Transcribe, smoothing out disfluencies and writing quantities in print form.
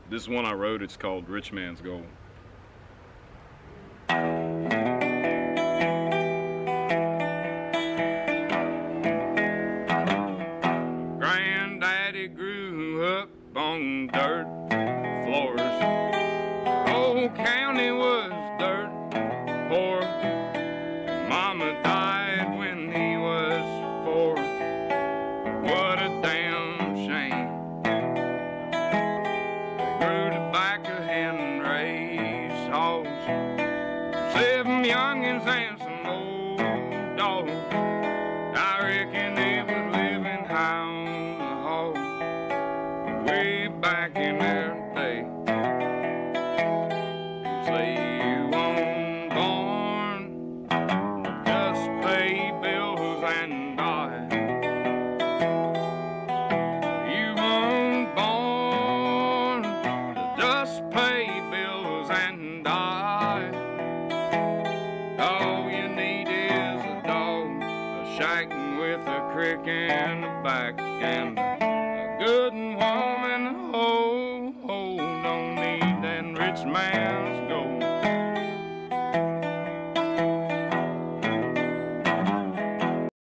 This one I wrote, it's called Rich Man's Gold. Granddaddy grew up on dirt floors. Whole county was dirt poor. Mama died when he was 4. What a damn shame. They grew tobacco and raised hogs, 7 youngins and some old dogs. I reckon they was living high on the hog way back in their day. Say you weren't born to just pay bills and die. You weren't born to just pay bills and die. All you need is a dog, a shack with a crick in the back, and a good woman to hold